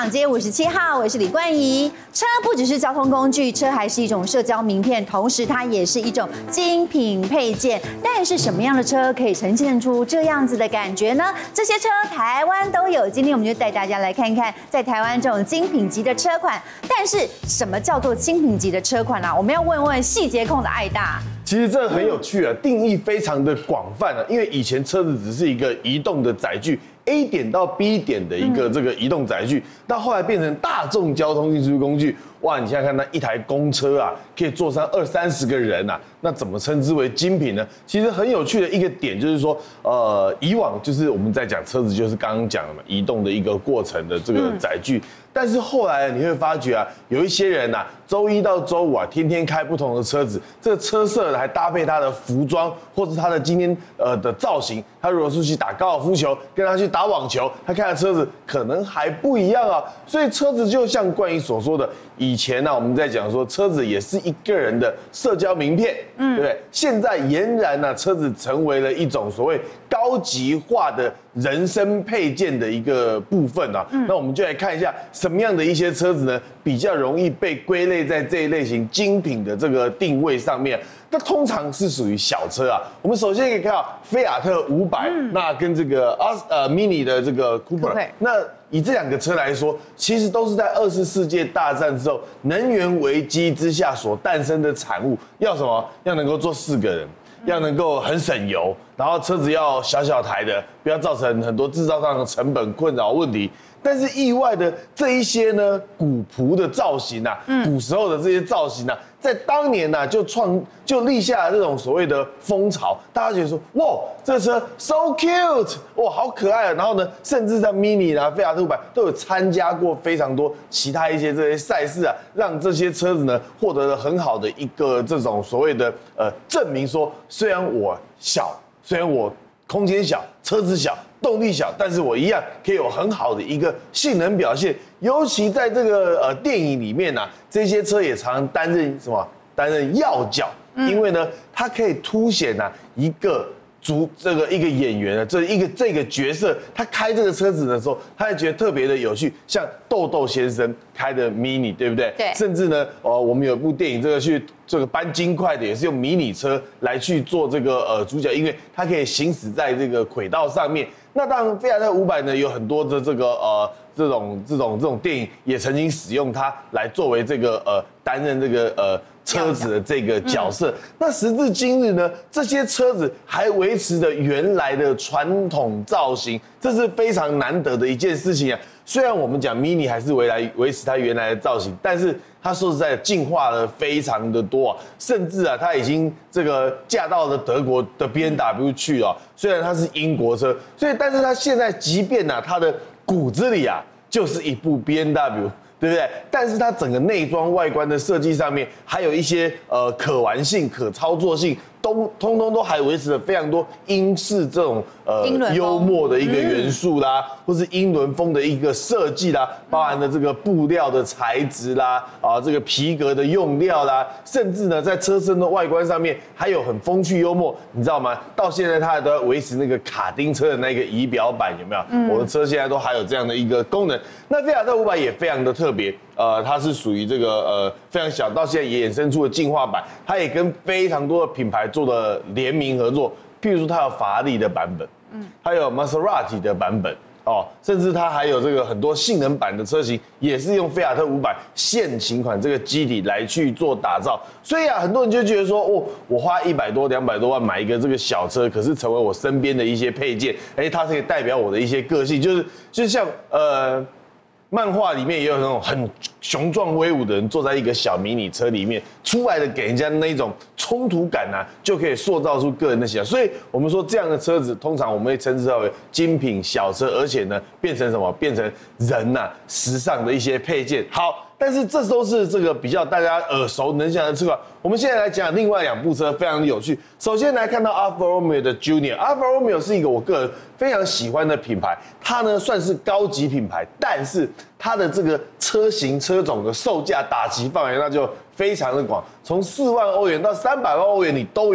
场街57号，我是李冠仪。车不只是交通工具，车还是一种社交名片，同时它也是一种精品配件。但是什么样的车可以呈现出这样子的感觉呢？这些车台湾都有，今天我们就带大家来看看，在台湾这种精品级的车款。但是什么叫做精品级的车款啊？我们要问问细节控的艾大。 其实这很有趣啊，定义非常的广泛啊，因为以前车子只是一个移动的载具。A 点到 B 点的一个这个移动载具，到后来变成大众交通运输工具。哇，你现在看那一台公车啊，可以坐上20-30个人啊，那怎么称之为精品呢？其实很有趣的一个点就是说，以往就是我们在讲车子，就是刚刚讲的嘛，移动的一个过程的这个载具。但是后来你会发觉啊，有一些人啊，周一到周五啊，天天开不同的车子，这个车色还搭配他的服装，或者他的今天的造型。他如果是去打高尔夫球，跟他去打网球，他开的车子可能还不一样啊。所以车子就像冠仪所说的，以前呢，我们在讲说车子也是一个人的社交名片，对不对？现在俨然呢，车子成为了一种所谓高级化的人生配件的一个部分啊。那我们就来看一下什么样的一些车子呢，比较容易被归类在这一类型精品的这个定位上面。那通常是属于小车啊。我们首先可以看到菲亚特500，那跟这个Mini 的这个 Cooper， 那以这两个车来说，其实都是在2次世界大战之后能源危机之下所诞生的产物。要什么？要能够坐4个人，要能够很省油，然后车子要小小台的，不要造成很多制造上的成本困扰问题。但是意外的这一些呢，古朴的造型啊，古时候的这些造型啊，在当年啊就立下了这种所谓的风潮，大家觉得说，哇，这车 so cute， 哇，好可爱啊。然后呢，甚至在 Mini 啊、菲亚特500都有参加过非常多其他一些这些赛事啊，让这些车子呢获得了很好的一个这种所谓的证明说，虽然我小，虽然我空间小，车子小，动力小，但是我一样可以有很好的一个性能表现。尤其在这个电影里面啊，这些车也常担任什么？担任要角，因为呢，它可以凸显一个一个演员的这个角色，他开这个车子的时候，他会觉得特别的有趣。像豆豆先生开的 Mini， 对不对？ 对。甚至呢，我们有部电影，这个搬金块的也是用迷你车来去做这个主角，因为它可以行驶在这个轨道上面。那当然，菲亚特500呢有很多的这个这种电影也曾经使用它来作为这个担任这个车子的这个角色。那时至今日呢，这些车子还维持着原来的传统造型，这是非常难得的一件事情啊。虽然我们讲 Mini 还是维持它原来的造型，但是它说实在进化了非常的多啊，甚至啊，它已经这个嫁到了德国的 BMW 去啊。虽然它是英国车，但是它现在即便它的骨子里就是一部 BMW。对不对？但是它整个内装外观的设计上面，还有一些可玩性、可操作性，通通都还维持了非常多英式这种幽默的一个元素啦，或是英伦风的一个设计啦，包含了这个布料的材质啦，这个皮革的用料啦，甚至呢在车身的外观上面还有很风趣幽默，你知道吗？到现在它都要维持那个卡丁车的那个仪表板，有没有？我的车现在都还有这样的一个功能。那菲亚特500也非常的特别。它是属于这个非常小，到现在也衍生出了进化版，它也跟非常多的品牌做了联名合作，譬如说它有法拉利的版本，还有 Maserati 的版本，甚至它还有这个很多性能版的车型，也是用菲亚特500现行款这个机体来去做打造。所以很多人就觉得说，我花100多、200多万买一个这个小车，可是成为我身边的一些配件，它可以代表我的一些个性，就像漫画里面也有那种很雄壮威武的人坐在一个小迷你车里面出来的，给人家那一种冲突感就可以塑造出个人的形象。所以我们说这样的车子，通常我们会称之为精品小车，而且呢变成什么？变成人时尚的一些配件。好。但是这都是这个比较大家耳熟能详的车款。我们现在来讲另外2部车，非常的有趣。首先来看到 Alfa Romeo 的 Junior。Alfa Romeo 是一个我个人非常喜欢的品牌，它呢算是高级品牌，但是它的这个车型车种的售价打击范围那就非常的广，从4万欧元到300万欧元你都有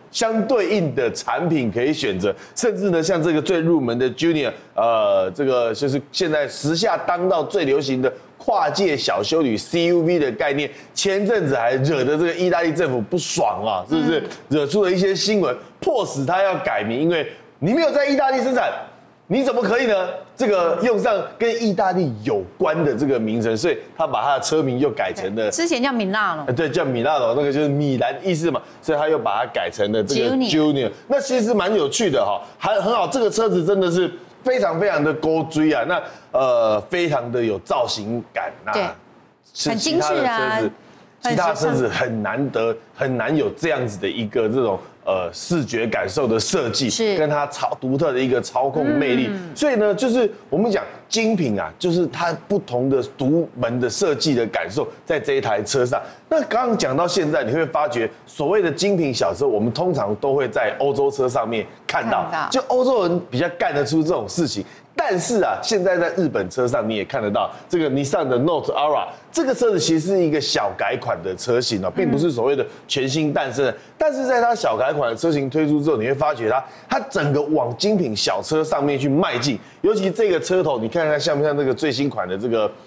相对应的产品可以选择，甚至呢，像这个最入门的 Junior， 这个就是现在时下当道最流行的跨界小休旅 CUV 的概念，前阵子还惹得这个意大利政府不爽啊，是不是？惹出了一些新闻，迫使他要改名，因为你没有在意大利生产。你怎么可以呢？这个用上跟意大利有关的这个名称，所以他把他的车名又改成了之前叫米纳罗， 对，叫米纳罗，那个就是米兰意思嘛，所以他又把它改成了这个 Junior。那其实蛮有趣的哈，还很好，这个车子真的是非常非常的高追啊，那非常的有造型感啊， 对，很精致啊。 其他车子很难得，很难有这样子的一个这种视觉感受的设计， 是跟它独特的一个操控魅力。所以呢，就是我们讲精品啊，就是它不同的独门的设计的感受，在这一台车上。那刚刚讲到现在，你会发觉所谓的精品小车，我们通常都会在欧洲车上面看到，就欧洲人比较干得出这种事情。但是啊，现在在日本车上你也看得到，这个 Nissan 的 Note Aura 这个车子其实是一个小改款的车型啊，并不是所谓的全新诞生的。但是在它小改款的车型推出之后，你会发觉它整个往精品小车上面去迈进，尤其这个车头，你看看像不像那个最新款的这个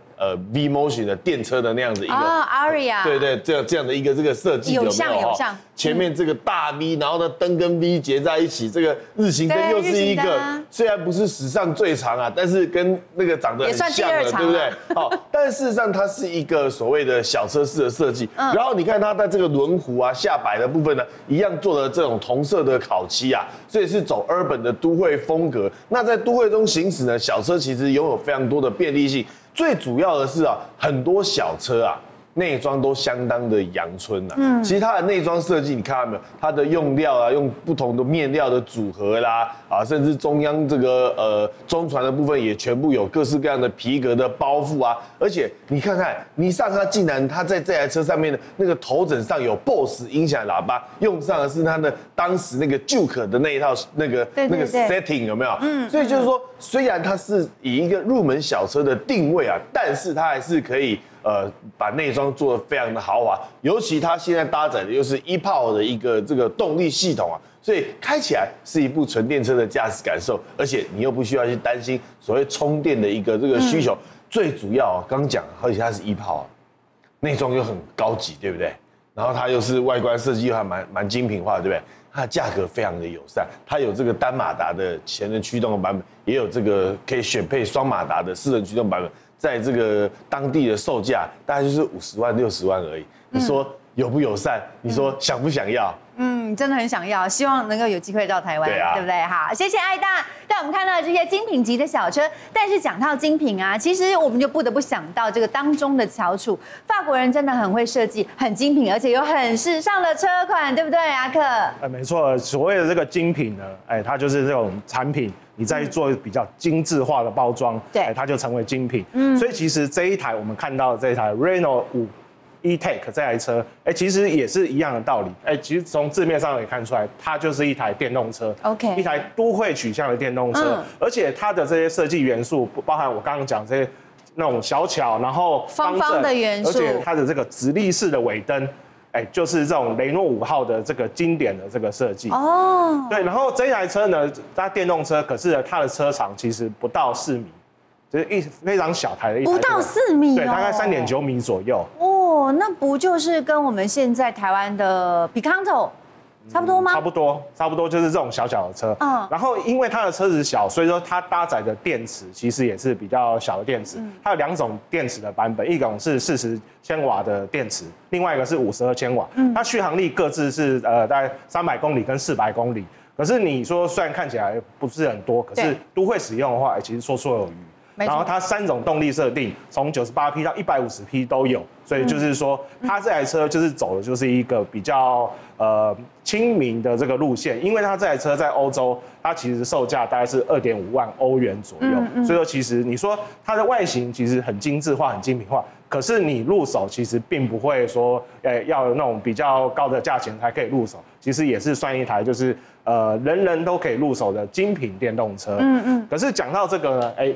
V Motion 的电车的那样子一个 Aria， 对对，这样的一个这个设计有没有？ 有像。 前面这个大 V， 然后呢灯跟 V 结在一起，这个日行灯又是一个，虽然不是史上最长啊，但是跟那个长得很像了，对不对？好，但事实上它是一个所谓的小车式的设计。然后你看它在这个轮毂啊、下摆的部分呢，一样做了这种同色的烤漆啊，所以是走 urban 的都会风格。那在都会中行驶呢，小车其实拥有非常多的便利性。最主要的是啊，很多小车啊，内装都相当的阳春啊。其实它的内装设计，你看到没有？它的用料啊，用不同的面料的组合啦，啊，甚至中央这个中传的部分也全部有各式各样的皮革的包覆啊。而且你看看，尼桑它竟然它在这台车上面的那个头枕上有 BOSS 音响喇叭，用上的是它的当时那个 Juke 的那一套那个 setting 有没有？所以就是说，虽然它是以一个入门小车的定位啊，但是它还是可以把内装做得非常的豪华，尤其它现在搭载的又是 ePower 的一个这个动力系统啊，所以开起来是一部纯电车的驾驶感受，而且你又不需要去担心所谓充电的一个这个需求。最主要刚讲，而且它是ePower，内装又很高级，对不对？然后它又是外观设计又还蛮精品化的，对不对？它的价格非常的友善，它有这个单马达的前轮驱动的版本，也有这个可以选配双马达的四轮驱动版本，在这个当地的售价大概就是50万、60万而已。你说友不友善？你说想不想要？ 真的很想要，希望能够有机会到台湾，对不对？好，谢谢艾大带我们看到这些精品级的小车。但是讲到精品啊，其实我们就不得不想到这个当中的翘楚，法国人真的很会设计，很精品，而且有很时尚的车款，对不对，阿克？ 没错，所谓的这个精品呢，它就是这种产品，你再做比较精致化的包装， 对， 它就成为精品。所以其实这一台我们看到的这一台 Renault 5 E-Tech 这台车，其实也是一样的道理。其实从字面上也看出来，它就是一台电动车 ，OK， 一台都会取向的电动车。而且它的这些设计元素，包含我刚刚讲这些那种小巧，然后方方的元素， 而且它的这个直立式的尾灯，就是这种雷诺5号的这个经典的这个设计。哦，对。然后这一台车呢，它电动车，可是它的车长其实不到4米。就是非常小台的一台， 不到4米， 对，大概3.9米左右。 哦，那不就是跟我们现在台湾的 Picanto 差不多吗？ 差不多就是这种小小的车。然后因为它的车子小，所以说它搭载的电池其实也是比较小的电池。它有2种电池的版本，一种是40千瓦的电池，另外一个是52千瓦。它续航力各自是大概300公里跟400公里。可是你说虽然看起来不是很多，可是都会使用的话，其实绰绰有余。然后它3种动力设定，从98匹到150匹都有，所以就是说，它这台车就是走的就是一个比较亲民的这个路线，因为它这台车在欧洲，它其实售价大概是2.5万欧元左右，所以说其实你说它的外形其实很精致化、很精品化，可是你入手其实并不会说，要有那种比较高的价钱才可以入手，其实也是算一台就是人人都可以入手的精品电动车。可是讲到这个呢，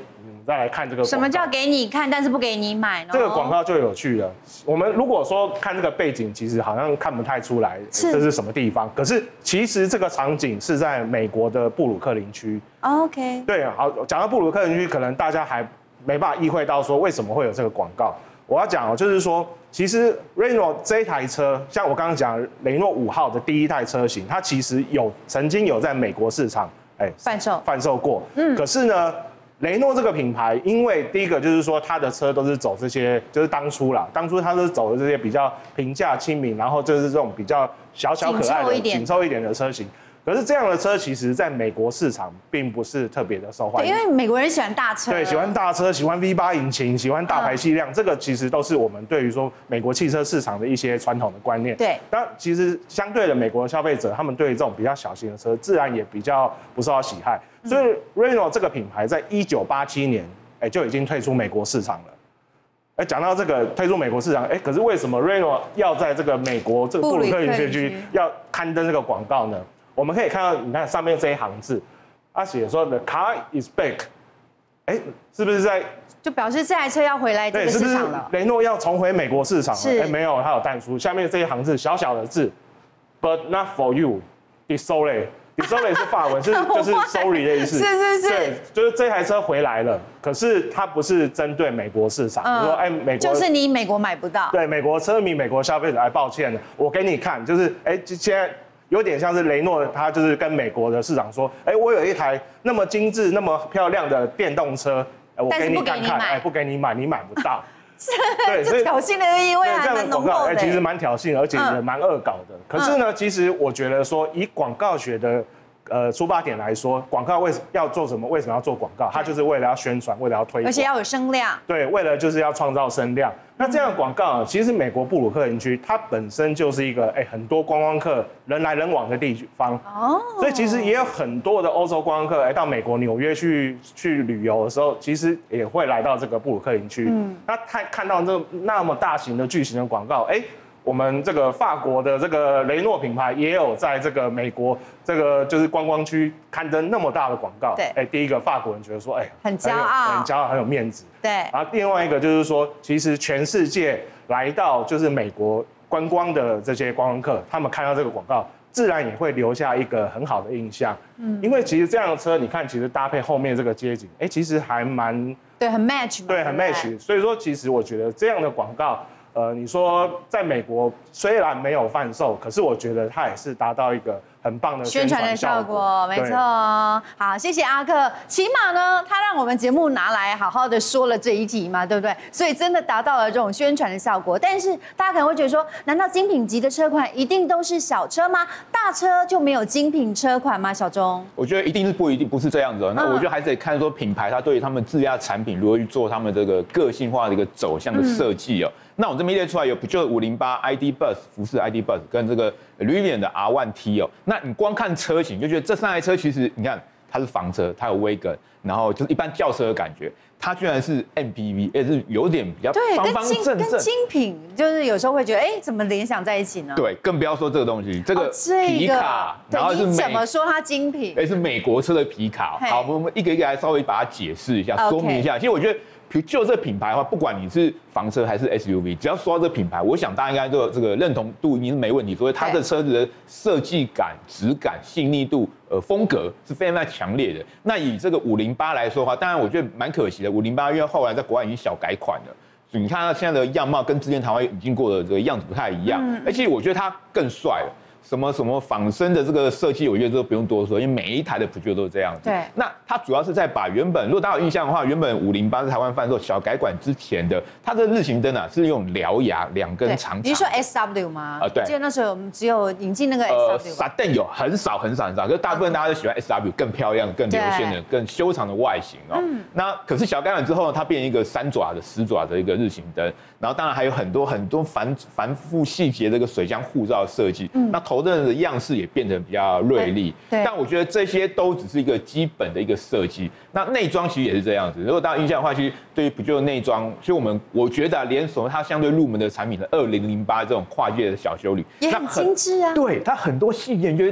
们再来看这个广告。 什么叫给你看，但是不给你买呢？ 这个广告就有趣了。我们如果说看这个背景，其实好像看不太出来这是什么地方。可是其实这个场景是在美国的布鲁克林区。 OK。 对，好，讲到布鲁克林区，可能大家还没办法意会到说为什么会有这个广告。我要讲就是说，其实 Renault 这一台车，像我刚刚讲雷诺5号的第一代车型，它其实曾经有在美国市场贩售过。可是呢，雷诺这个品牌，因为第一个就是说它的车都是走这些，就是当初它都是走的这些比较平价亲民，然后就是这种比较小可爱的紧凑一点的车型。可是这样的车，其实在美国市场并不是特别的受欢迎， 因为美国人喜欢大车， 对，喜欢大车，喜欢 V8 引擎，喜欢大排气量，这个其实都是我们对于说美国汽车市场的一些传统的观念。 对， 但其实相对的，美国的消费者他们对于这种比较小型的车，自然也比较不受到喜爱。所以 Renault 这个品牌在1987年，就已经退出美国市场了。讲到这个退出美国市场，可是为什么 Renault 要在这个美国这个布鲁克林区要刊登这个广告呢？我们可以看到，你看上面这一行字，他写说 "The car is back"， 是不是在就表示这台车要回来这个市场了？ 雷诺要重回美国市场了？没有，它有淡出。下面这一行字小小的字 ，But not for you, désolé。désolé 是法文，就是 sorry 的意思。 是。 对，就是这台车回来了，可是它不是针对美国市场。你说美国就是你美国买不到。 对，美国车迷、美国消费者，抱歉了，我给你看，就是现在。有点像是雷诺，他就是跟美国的市场说，我有一台那么精致、那么漂亮的电动车，我给你看看，不给你买，你买不到。 对，这挑衅的意味还蛮浓厚的。 其实蛮挑衅，而且也蛮恶搞的。可是呢，其实我觉得说，以广告学的出发点来说，广告要做什么？为什么要做广告？它就是为了要宣传，为了要推广， 而且要有声量。 对，为了就是要创造声量。那这样的广告，其实美国布鲁克林区它本身就是一个很多观光客人来人往的地方哦，所以其实也有很多的欧洲观光客到美国纽约去旅游的时候，其实也会来到这个布鲁克林区。那他看到那么大型的巨型的广告，我们这个法国的这个雷诺品牌也有在这个美国这个就是观光区刊登那么大的广告。 对， 第一个法国人觉得说， 很骄傲， 很骄傲，很有面子。 对， 然后另外一个就是说，其实全世界来到就是美国观光的这些观光客，他们看到这个广告，自然也会留下一个很好的印象。因为其实这样的车，你看，其实搭配后面这个街景，其实还蛮对，很 match。 对，很 match。所以说，其实我觉得这样的广告。你说在美国虽然没有贩售，可是我觉得它也是达到一个很棒的宣传的效果。 没错。好，谢谢阿克。起码呢，他让我们节目拿来好好的说了这一题嘛，对不对？所以真的达到了这种宣传的效果。但是大家可能会觉得说，难道精品级的车款一定都是小车吗？大车就没有精品车款吗？小钟？ 我觉得一定不是这样子。那我觉得还是得看说品牌它对于他们自家产品如何去做他们这个个性化的一个走向的设计哦。那我这边列出来有就508 ID Buzz 福斯 ID Buzz 跟这个 Rivian 的 R1T 哦。那你光看车型就觉得这3台车其实你看它是房车，它有 Wagon， 然后就是一般轿车的感觉，它居然是 MPV， 也是有点比较方方正正。 跟精品就是有时候会觉得怎么联想在一起呢？ 对，更不要说这个东西，这个皮卡，然后是怎么说它精品？ 是美国车的皮卡。好，我们一个一个来稍微把它解释一下，说明一下。其实我觉得。就这品牌的话，不管你是房车还是 SUV， 只要说到这品牌，我想大家应该都有这个认同度，已经是没问题。所以它的车子的设计感、质感、细腻度、风格是非常非常强烈的。那以这个508来说的话，当然我觉得蛮可惜的，508因为后来在国外已经小改款了，所以你看它现在的样貌跟之前台湾引进过的这个样子不太一样，而且我觉得它更帅了。什么仿生的这个设计，我觉得都不用多说，因为每一台的Peugeot都是这样子。 对， 那它主要是在把原本，如果大家有印象的话，原本508在台湾贩售小改款之前的，它的日行灯是用獠牙2根长。 你是说 SW 吗？ 对。 记得那时候我们只有引进那个 SW。 Sedan 有很少，可是大部分大家都喜欢 SW 更漂亮、更流线的、更修长的外形哦。那可是小改款之后呢，它变成一个10爪的一个日行灯，然后当然还有很多繁复细节的一个水箱护罩设计。那头灯的样式也变得比较锐利，但我觉得这些都只是一个基本的一个设计。那内装其实也是这样子。如果大家印象的话，其实对于Peugeot内装，其实我觉得连什么它相对入门的产品的2008这种跨界的小休旅， 也很精致啊。 对，它很多细节，你觉得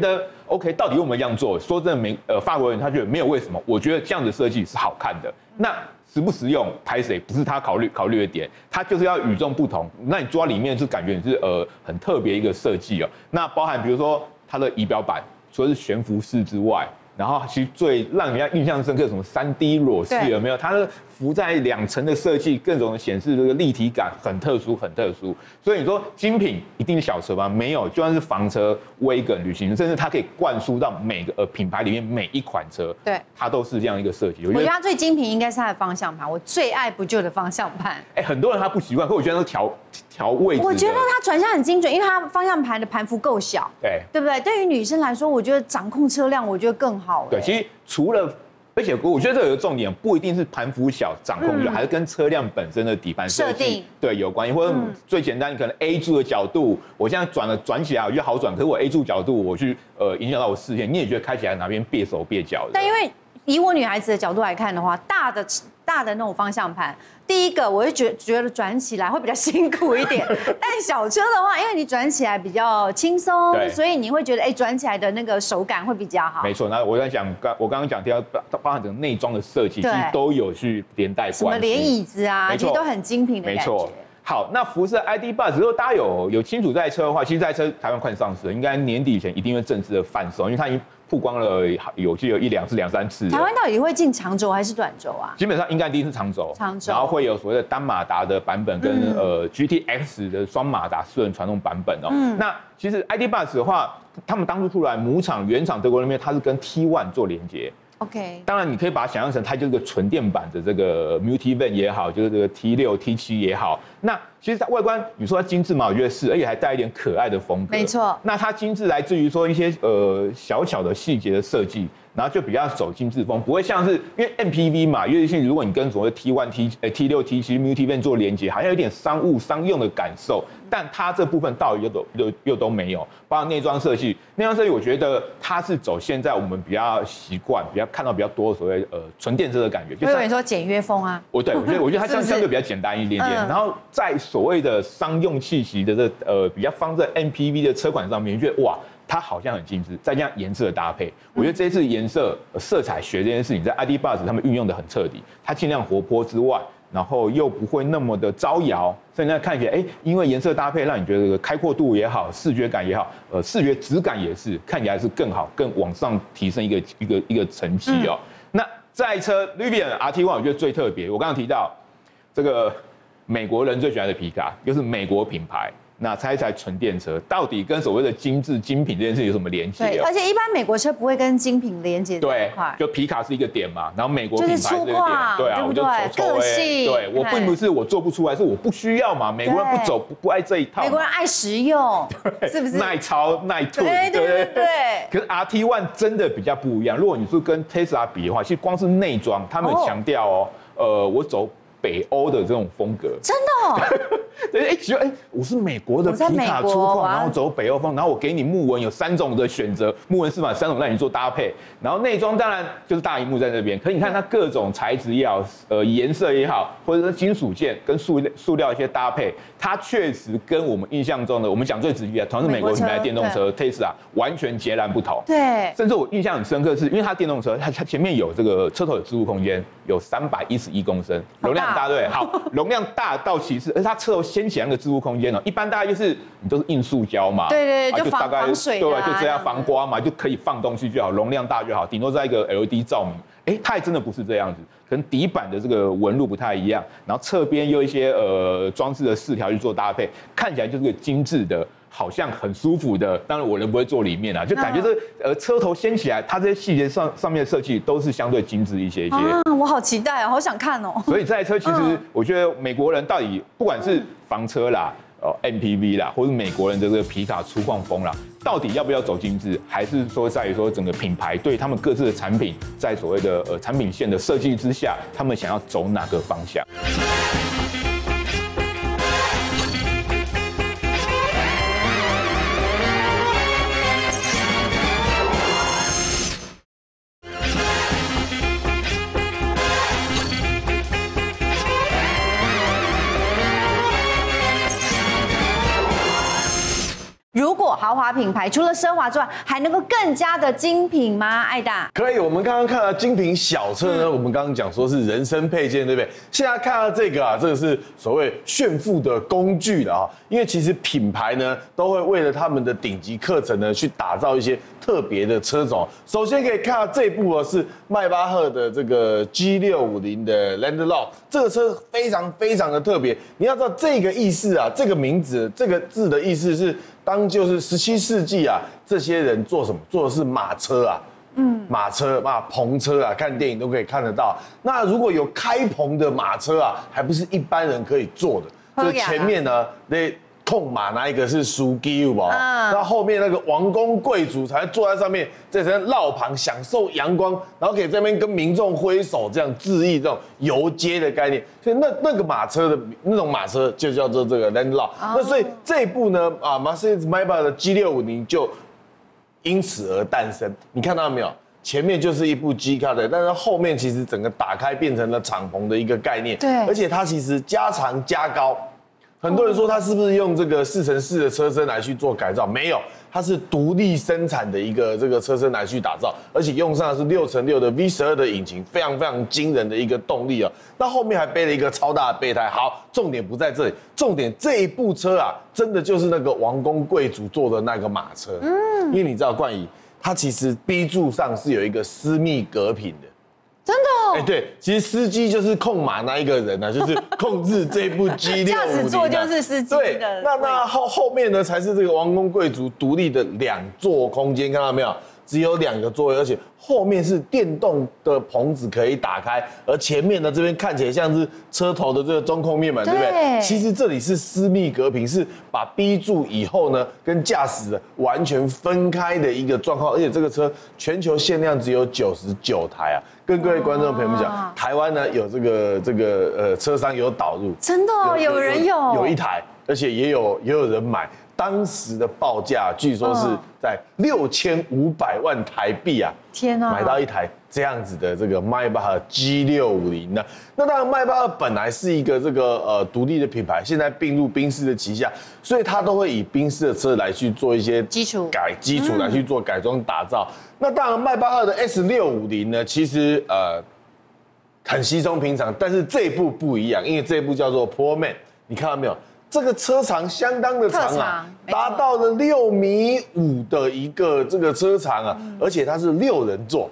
OK， 到底我们这样做？说真的，法国人他觉得没有为什么，我觉得这样的设计是好看的。那实不实用，拍谁不是他考虑的点，他就是要与众不同。那你坐在里面就感觉你是很特别一个设计哦。那包含比如说它的仪表板，除了是悬浮式之外，然后其实最让人家印象深刻什么3D 裸视有没有？它的浮在2层的设计，各种显示这个立体感很特殊，很特殊。所以你说精品一定是小车吗？没有，就算是房车、Wagon、旅行车，甚至它可以灌输到每个品牌里面每一款车， 对， 它都是这样一个设计。 我觉得它最精品应该是它的方向盘，我最爱不就的方向盘。 很多人他不习惯，可我觉得都调位置。 我觉得它转向很精准，因为它方向盘的盘幅够小，对不对？对于女生来说，我觉得掌控车辆，我觉得更好。 对，其实除了。而且我觉得这有个重点，不一定是盘幅小、掌控小，还是跟车辆本身的底盘设计对有关系。或者最简单，你可能 A 柱的角度，我现在转起来我觉得好转，可是我 A 柱角度我去影响到我视线，你也觉得开起来哪边别手别脚的。 但因为以我女孩子的角度来看的话，大的那种方向盘，第一个我会觉得转起来会比较辛苦一点，但小车的话，因为你转起来比较轻松，所以你会觉得转起来的那个手感会比较好。 没错，那我在讲，我刚刚讲到包含整个内装的设计，其实都有去连带关系， 什么连椅子啊，其实都很精品的感觉。没错。 好，那福斯的 ID Buzz， 如果大家有清楚这台车的话，其实这台车台湾快上市了，应该年底以前一定会正式的贩售，因为它已经曝光了有2次、3次。 台湾到底会进长轴还是短轴啊？ 基本上应该第一是长轴，然后会有所谓的单马达的版本跟GTX 的双马达4轮传动版本哦。那其实 ID Buzz 的话，他们当初出来原厂德国那边，它是跟 T1 做连接。 OK， 当然你可以把它想象成它就是个纯电版的这个 Multivan 也好，就是这个 T6、T7 也好。那其实它外观，你说它精致嘛，我觉得是，而且还带一点可爱的风格。 没错。 那它精致来自于说一些小巧的细节的设计，然后就比较走精致风，不会像是因为 MPV 嘛，尤其是如果你跟所谓 T6、T7 Multivan 做连接，好像有点商用的感受。但它这部分倒又都没有，包括内装设计，我觉得它是走现在我们比较习惯、比较看到比较多的所谓纯电车的感觉。 就有人说简约风啊， 我觉得它相对比较简单一点点，然后在所谓的商用气息的比较放在 MPV 的车款上面，觉得哇，它好像很精致，再加上颜色的搭配，我觉得这次颜色色彩学这件事情，在 ID Buzz 他们运用的很彻底，它尽量活泼之外。然后又不会那么的招摇，所以呢看起来，因为颜色搭配，让你觉得开阔度也好，视觉感也好，视觉质感也是看起来是更好，更往上提升一个层级哦。那这台车 Rivian RT1 我觉得最特别，我刚刚提到这个美国人最喜欢的皮卡，又是美国品牌。那猜一猜纯电车到底跟所谓的精致精品这件事有什么连接？ 对，而且一般美国车不会跟精品连接在一块。 就皮卡是一个点嘛，然后美国品牌是一个点， 对啊， 我就走个性。 对，我并不是我做不出来，是我不需要嘛。美国人不爱这一套， 美国人爱实用，是不是？ 耐操耐吐， 对。 可是 RT1 真的比较不一样。如果你是跟 Tesla 比的话，其实光是内装，他们强调我走北欧的这种风格， 真的。 对，我是美国的皮卡粗犷，然后走北欧风，然后我给你木纹有3种的选择，木纹饰板3种让你做搭配，然后内装当然就是大萤幕在那边，可是你看它各种材质也好，颜色也好，或者是金属件跟塑料一些搭配，它确实跟我们印象中的，我们讲最直接同样是美国品牌电动车 Tesla 完全截然不同。 对， 甚至我印象很深刻是，因为它电动车，它前面有这个车头有置物空间，有311公升，容量大对，好，容量大到其次，而且它车头掀起来那个置物空间一般大概就是你都是硬塑胶嘛， 对，就防水， 对，就这样防刮嘛，就可以放东西就好，容量大就好，顶多在一个 LED 照明，它还真的不是这样子，可能底板的这个纹路不太一样，然后侧边又一些装饰的饰条去做搭配，看起来就是个精致的。好像很舒服的，当然我人不会坐里面就感觉这车头掀起来，它这些细节上面的设计都是相对精致一些。 我好期待好想看哦。 所以这台车其实我觉得美国人到底不管是房车啦、MPV 啦，或是美国人的这个皮卡粗犷风啦，到底要不要走精致，还是说在于说整个品牌对他们各自的产品，在所谓的产品线的设计之下，他们想要走哪个方向？ 如果豪华品牌，除了奢华之外，还能够更加的精品吗？艾达？ 可以，我们刚刚看到精品小车呢，我们刚刚讲说是人生配件，对不对？现在看到这个啊，这个是所谓炫富的工具了啊，因为其实品牌呢都会为了他们的顶级课程呢去打造一些特别的车种。首先可以看到这部呢是迈巴赫的这个 G650的 Landlaw， 这个车非常非常的特别。你要知道这个意思啊，这个名字这个字的意思是就是17世纪啊，这些人做什么？做的是马车啊。马车啊，篷车啊，看电影都可以看得到。那如果有开篷的马车啊，还不是一般人可以坐的。就是前面呢，那控马那一个是司机，有无？那后面那个王公贵族才坐在上面，在这绕旁享受阳光，然后可以在那边跟民众挥手，这样致意这种游街的概念。所以那个马车的那种马车就叫做这个 Landlaw。那所以这一部呢Mercedes-Maybach 的 G650就因此而诞生，你看到没有？前面就是一部 G Car 的，但是后面其实整个打开变成了敞篷的一个概念。 对， 而且它其实加长加高。很多人说它是不是用这个4x4的车身来去做改造？没有，它是独立生产的一个这个车身来去打造，而且用上的是6x6的 V12的引擎，非常非常惊人的一个动力啊。那后面还背了一个超大的备胎。好，重点不在这里，重点这一部车啊，真的就是那个王公贵族坐的那个马车。因为你知道冠仪，它其实 B 柱上是有一个私密隔屏的。 真的哦， 对，其实司机就是控马那一个人啊，就是控制这部 G650。 驾驶座就是司机的。 对，那后面呢才是这个王公贵族独立的2座空间，看到没有？只有2个座位，而且后面是电动的棚子可以打开，而前面呢这边看起来像是车头的这个中控面板，对不对？其实这里是私密隔屏，是把 B 柱以后呢跟驾驶的完全分开的一个状况，而且这个车全球限量只有99台啊。跟各位观众朋友们讲，台湾呢有这个车商有导入， 真的哦，有人有一台，而且也有人买。当时的报价据说是在6500万台币啊！ 天啊， 买到一台这样子的这个迈巴赫 G650 呢？那当然，迈巴赫本来是一个这个独立的品牌，现在并入宾士的旗下，所以它都会以宾士的车来去做一些基础来去做改装打造。那当然，迈巴赫的 S650呢，其实很稀松平常，但是这一部不一样，因为这一部叫做 Pullman， 你看到没有？这个车长相当的长啊，达到了6.5米的一个这个车长啊，而且它是6人座。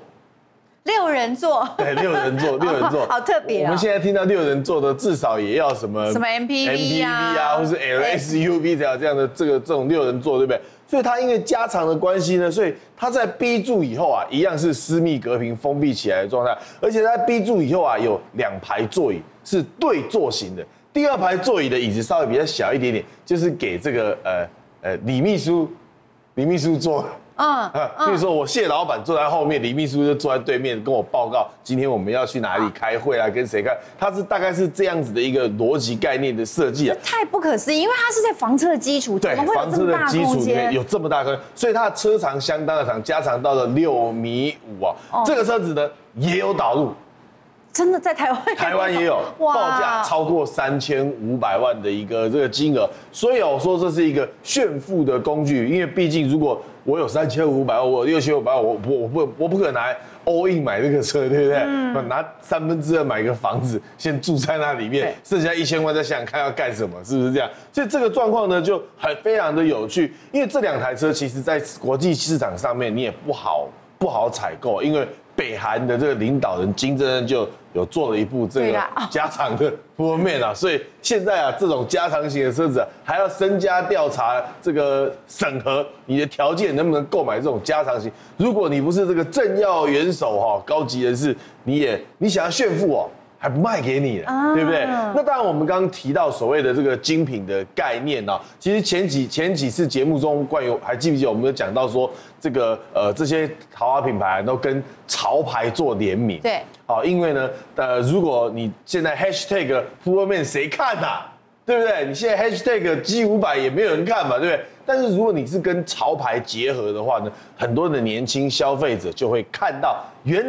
6人座， 对，6人座， 好特别啊！ 我们现在听到6人座的，至少也要什么 MPV 啊， 或是 LSUV 这样的这种6人座，对不对？所以它因为加长的关系呢，所以它在 B 柱以后啊，一样是私密隔屏封闭起来的状态，而且在 B 柱以后啊，有2排座椅是对座型的。第2排座椅的椅子稍微比较小一点点，就是给这个李秘书坐。比如说我谢老板坐在后面，李秘书就坐在对面跟我报告今天我们要去哪里开会啊，跟谁开。它是大概是这样子的一个逻辑概念的设计啊， 太不可思议，因为它是在房车的基础， 对，房车的基础里面有这么大空间，所以它的车长相当的长，加长到了6.5米啊。这个车子呢也有导入。 真的在台湾也有，报价超过3500万的一个这个金额，所以我说这是一个炫富的工具，因为毕竟如果我有3500万，我有6500万，我不可能拿 all in 买这个车，对不对？拿2/3买个房子，先住在那里面，剩下1000万再想想看要干什么，是不是这样？所以这个状况呢就非常的有趣，因为这2台车其实在国际市场上面你也不好采购，因为北韩的这个领导人金正恩就有做了一部这个加长的 Pullman 啊，所以现在啊，这种加长型的车子还要身家调查这个审核你的条件能不能购买这种加长型。如果你不是这个政要元首高级人士，你想要炫富还不卖给你了，对不对？那当然，我们刚刚提到所谓的这个精品的概念啊，其实前几次节目中，关于还记不记得我们有讲到说，这个这些豪华品牌都跟潮牌做联名， 对， 因为呢，如果你现在 hashtag Pullman 谁看啊？对不对？你现在 hashtag G500也没有人看嘛，对不对？但是如果你是跟潮牌结合的话呢，很多的年轻消费者就会看到，原来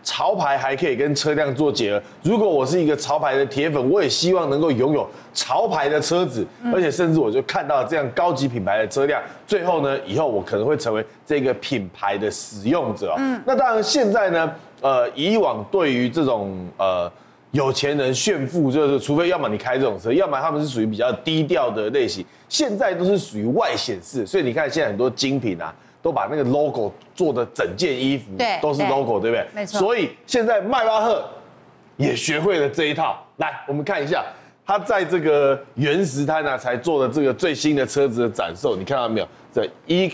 潮牌还可以跟车辆做结合。如果我是一个潮牌的铁粉，我也希望能够拥有潮牌的车子，而且甚至我就看到这样高级品牌的车辆，最后呢，以后我可能会成为这个品牌的使用者。那当然现在呢，以往对于这种有钱人炫富，就是除非要么你开这种车，要么他们是属于比较低调的类型。现在都是属于外显示，所以你看现在很多精品啊，都把那个 logo 做的整件衣服都是 logo， 对不对？ 没错。 所以现在迈巴赫也学会了这一套。来，我们看一下他在这个原石滩啊才做的这个最新的车子的展售，你看到没有？这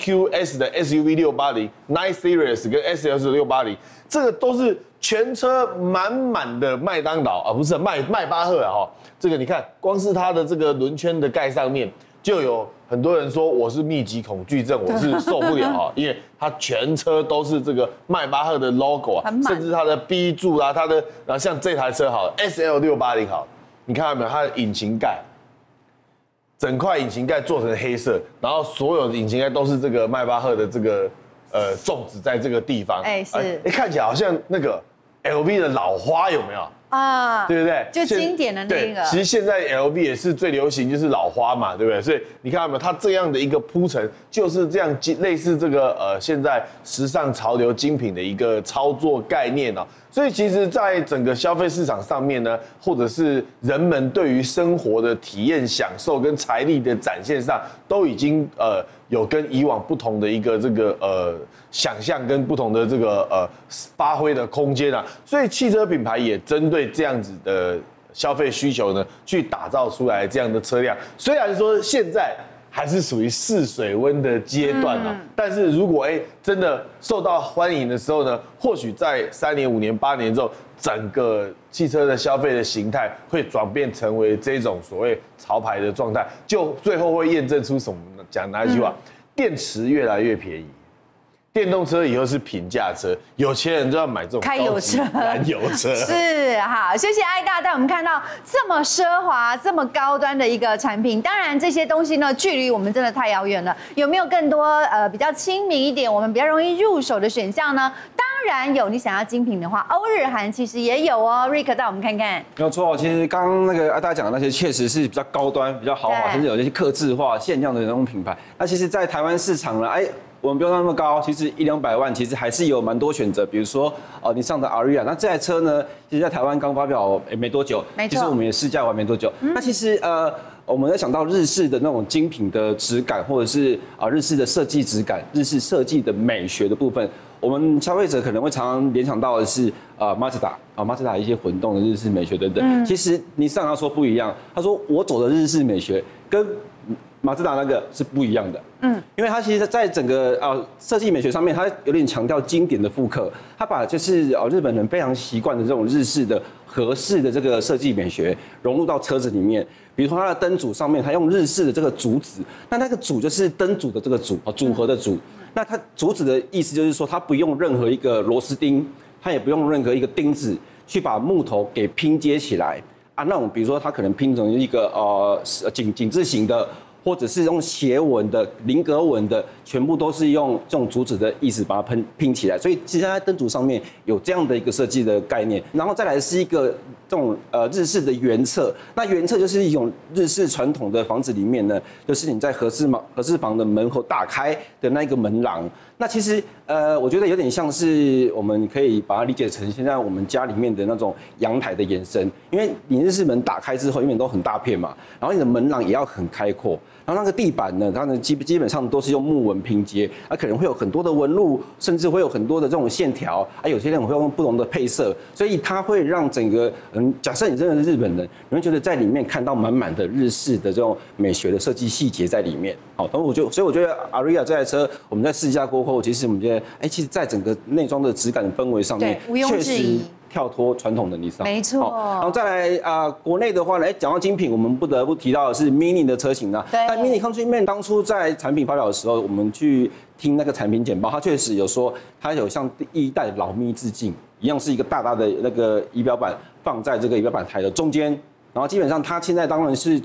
EQS 的 SUV 680 9 Series 跟 SLS 680，这个都是全车满满的麦当劳啊，不是迈巴赫啊哈。这个你看，光是它的这个轮圈的盖上面，就有很多人说我是密集恐惧症，我是受不了啊，因为它全车都是这个迈巴赫的 logo 啊，甚至它的 B 柱啊，它的然后像这台车好 SL 680好，你看到没有？它的引擎盖。整块引擎盖做成黑色，然后所有的引擎盖都是这个迈巴赫的这个种植在这个地方，是，看起来好像那个 LV 的老花有没有啊？对不对？ 就经典的那个。 其实现在 LV 也是最流行，就是老花嘛，对不对？所以你看到没有？它这样的一个铺陈，就是这样类似这个现在时尚潮流精品的一个操作概念啊。所以其实，在整个消费市场上面呢，或者是人们对于生活的体验、享受跟财力的展现上，都已经有跟以往不同的一个这个想象跟不同的这个发挥的空间啊。所以汽车品牌也针对这样子的消费需求呢，去打造出来这样的车辆。虽然说现在还是属于试水温的阶段啊，但是如果真的受到欢迎的时候呢，或许在3年、5年、8年之后，整个汽车的消费的形态会转变成为这种所谓潮牌的状态，就最后会验证出什么？讲哪一句话？电池越来越便宜。电动车以后是平价车，有钱人就要买这种开油车、 燃油车。 是好，谢谢艾大带我们看到这么奢华、这么高端的一个产品。当然这些东西呢，距离我们真的太遥远了。有没有更多比较亲民一点、我们比较容易入手的选项呢？当然有，你想要精品的话，欧日韩其实也有哦。Rick 带我们看看。 没有错，其实刚刚那个艾大讲的那些确实是比较高端、比较豪华，甚至有这些客制化、限量的那种品牌。那其实，在台湾市场呢，我们不用那么高，其实100-200万，其实还是有蛮多选择。比如说，你上的 Aria， 那这台车呢，其实在台湾刚发表没多久，其实我们也试驾完没多久。那其实我们在想到日式的那种精品的质感，或者是日式的设计质感、日式设计的美学的部分，我们消费者可能会常常联想到的是Mazda 一些混动的日式美学等等。其实尼桑他说不一样，他说我走的日式美学跟马自达那个是不一样的，因为它其实在整个设计美学上面，它有点强调经典的复刻，它把就是日本人非常习惯的这种日式的和式的这个设计美学融入到车子里面。比如说它的灯组上面，它用日式的这个竹子，那个组就是灯组的这个组组合的组。那它竹子的意思就是说，它不用任何一个螺丝钉，它也不用任何一个钉子去把木头给拼接起来那种比如说它可能拼成一个井字形的。或者是用斜纹的、菱格纹的，全部都是用这种竹子的意思把它拼起来，所以其实它在灯组上面有这样的一个设计的概念。然后再来是一个这种日式的原侧，那原侧就是一种日式传统的房子里面呢，就是你在合适房的门口打开的那一个门廊。那其实我觉得有点像是我们可以把它理解成现在我们家里面的那种阳台的延伸，因为你日式门打开之后，因为都很大片嘛，然后你的门廊也要很开阔。然后那个地板呢，它呢基本上都是用木纹拼接，可能会有很多的纹路，甚至会有很多的这种线条，有些人会用不同的配色，所以它会让整个假设你真的是日本人，你会觉得在里面看到满满的日式的这种美学的设计细节在里面。好，所以我觉得 Aria 这台车我们在试驾过后，其实我们觉得，其实在整个内装的质感氛围上面，确实跳脱传统的尼桑， 没错。 然后再来国内的话呢，讲到精品，我们不得不提到的是 Mini 的车型对。但 Mini Countryman 当初在产品发表的时候，我们去听那个产品简报，它确实有说，它有向第一代老 Mini 致敬，一样是一个大的那个仪表板放在这个仪表板台的中间，然后基本上它现在当然是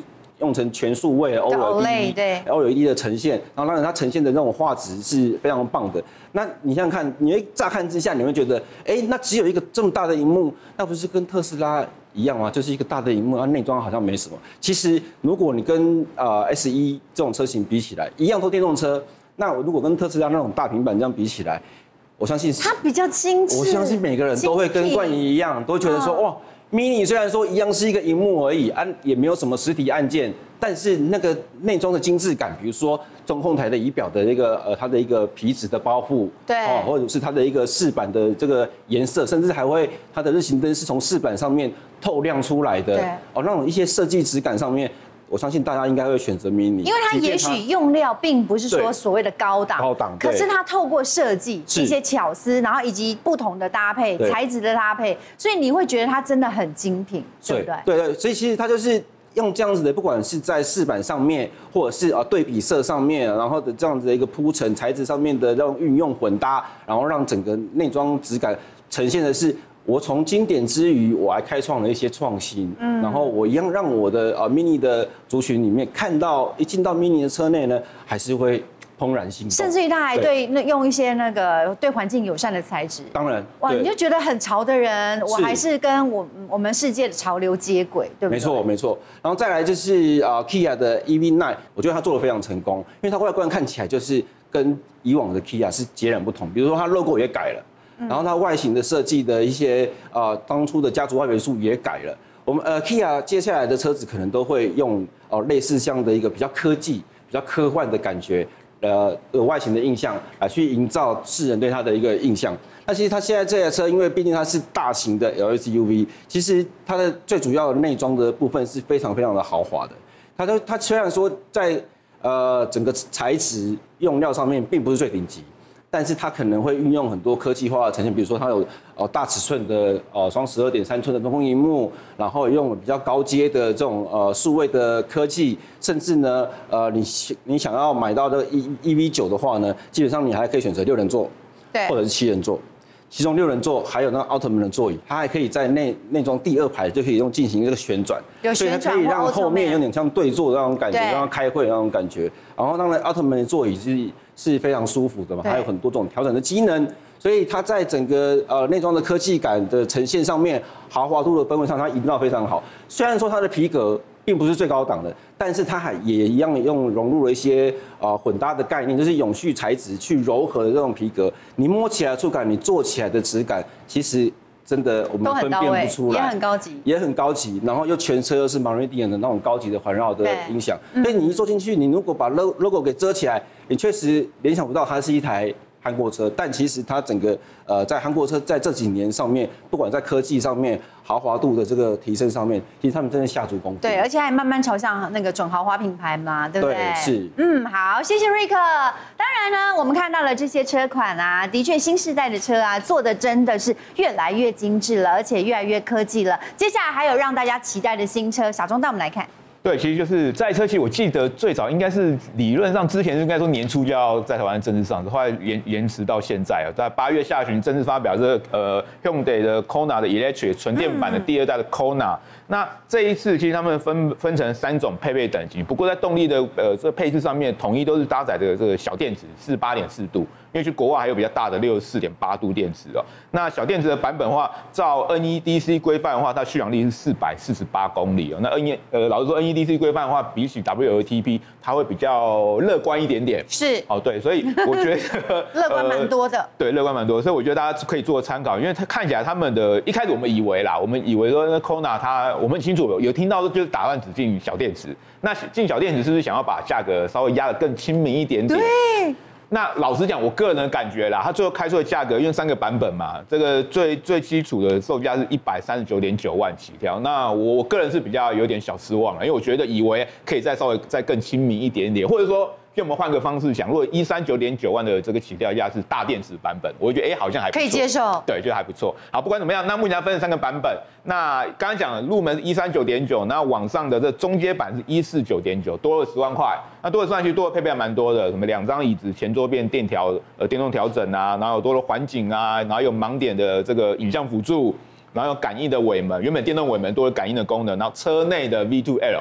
用成全数位的 OLED， 对 OLED 的呈现，然后让它呈现的那种画质是非常棒的。那你想想看，你会乍看之下你会觉得，那只有一个这么大的荧幕，那不是跟特斯拉一样吗？就是一个大的荧幕，内装好像没什么。其实如果你跟S1这种车型比起来，一样都电动车，那如果跟特斯拉那种大平板这样比起来，我相信它比较精致。 我相信每个人都会跟冠仪一样，都会觉得说哇。mini 虽然说一样是一个荧幕而已，也没有什么实体按键，但是那个内装的精致感，比如说中控台的仪表的一个它的一个皮质的包覆， 对， 或者是它的一个饰板的这个颜色，甚至还会它的日行灯是从饰板上面透亮出来的，那种一些设计质感上面。我相信大家应该会选择 mini， 因为它也许用料并不是说所谓的高档，可是它透过设计一些巧思，然后以及不同的搭配、材质的搭配，所以你会觉得它真的很精品，对不对？ 对，所以其实它就是用这样子的，不管是在饰板上面，或者是对比色上面，然后的这样子的一个铺陈材质上面的这种运用混搭，然后让整个内装质感呈现的是。我从经典之余，我还开创了一些创新，然后我一样让我的mini 的族群里面看到，一进到 mini 的车内呢，还是会怦然心动， 甚至于他还用一些那个对环境友善的材质， 当然， 哇，你就觉得很潮的人，我还是跟我们世界的潮流接轨，对不对？ 没错。然后再来就是Kia 的 EV9， 我觉得它做得非常成功，因为它外观看起来就是跟以往的 Kia 是截然不同，比如说它 logo 也改了。然后它外形的设计的一些当初的家族化元素也改了。我们Kia 接下来的车子可能都会用类似这样的一个比较科技、比较科幻的感觉，外形的印象来去营造世人对它的一个印象。那其实它现在这台车，因为毕竟它是大型的 LSUV， 其实它的最主要的内装的部分是非常非常的豪华的。它虽然说在整个材质用料上面并不是最顶级。但是它可能会运用很多科技化的呈现，比如说它有大尺寸的双12.3寸的中控萤幕，然后用了比较高阶的这种数位的科技，甚至呢你想要买到的 EV9 的话呢，基本上你还可以选择6人座，对，或者是7人座。其中6人座还有那奥特曼的座椅，它还可以在内装第2排就可以进行这个旋转，所以它可以让后面有点像对坐的那种感觉，让它开会的那种感觉。然后当然奥特曼的座椅是非常舒服的嘛，还有很多种调整的机能，所以它在整个内装的科技感的呈现上面，豪华度的氛围上，它营造非常好。虽然说它的皮革并不是最高档的，但是它也一样融入了一些混搭的概念，就是永续材质去柔和的这种皮革，你摸起来的触感，你坐起来的质感，其实真的我们分辨不出来， 也很高级， 也很高级。然后又全车又是 Meridian 的那种高级的环绕的音响，所以你一坐进去，你如果把 logo 给遮起来，你确实联想不到它是一台韩国车，但其实它整个在韩国车在这几年上面，不管在科技上面、豪华度的这个提升上面，其实他们真的下足功夫。 对，而且还慢慢朝向那个准豪华品牌嘛，对不对？ 对，是。 好，谢谢瑞克。当然呢，我们看到了这些车款啊，的确新世代的车啊，做的真的是越来越精致了，而且越来越科技了。接下来还有让大家期待的新车，小钟带我们来看。 对，其实就是这台车，其实我记得最早应该是理论上之前应该说年初就要在台湾正式上市，后来延迟到现在在8月下旬正式发表这个Hyundai 的 Kona 的 Electric 纯电版的第2代的 Kona。那这一次其实他们分成3种配备等级，不过在动力的这个配置上面，统一都是搭载的这个小电池48.4度，因为去国外还有比较大的64.8度电池哦。那小电池的版本的话，照 NEDC 规范的话，它续航力是448公里哦。那老实说 NEDC 规范的话，比起 WLTP 它会比较乐观一点点。是哦，对，所以我觉得乐观蛮多的。 对，乐观蛮多，所以我觉得大家可以做参考，因为它看起来他们的一开始我们以为说那 Kona 我们很清楚有听到就是打算只进小电池，那进小电池是不是想要把价格稍微压得更亲民一点点？ 对。 那老实讲，我个人的感觉啦，它最后开出的价格，因为3个版本嘛，这个最基础的售价是139.9万起跳。那我个人是比较有点小失望了，因为我觉得以为可以稍微再更亲民一点点，或者说。就我们换个方式想，如果139.9万的这个起跳价是大电池版本，我就觉得好像还不错， 可以接受， 对，觉得还不错。好，不管怎么样，那目前它分成3个版本。那刚刚讲了，入门是139.9，那往上的这中阶版是149.9，多了10万块。那多了10万，其实多的配备还蛮多的，什么2张椅子、前桌变电动调整啊，然后有多了环景啊，然后有盲点的这个影像辅助，然后有感应的尾门，原本电动尾门多了感应的功能，然后车内的 V2L。